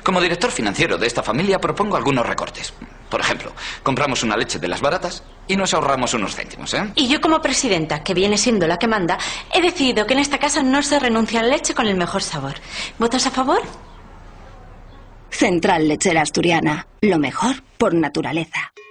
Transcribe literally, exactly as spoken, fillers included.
Como director financiero de esta familia propongo algunos recortes. Por ejemplo, compramos una leche de las baratas y nos ahorramos unos céntimos, ¿eh? Y yo como presidenta, que viene siendo la que manda, he decidido que en esta casa no se renuncia a la leche con el mejor sabor. ¿Votas a favor? Central Lechera Asturiana. Lo mejor por naturaleza.